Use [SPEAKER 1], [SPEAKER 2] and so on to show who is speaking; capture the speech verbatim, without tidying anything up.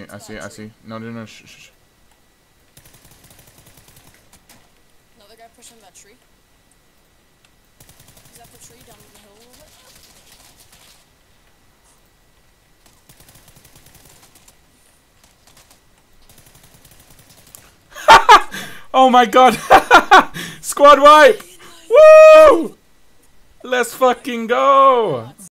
[SPEAKER 1] I see, I see. No, no, no, shh, shh, shh.
[SPEAKER 2] Another guy pushing that tree. Is that the tree down the hill a little bit?
[SPEAKER 1] Oh my god! Squad wipe! Woo! Let's fucking go!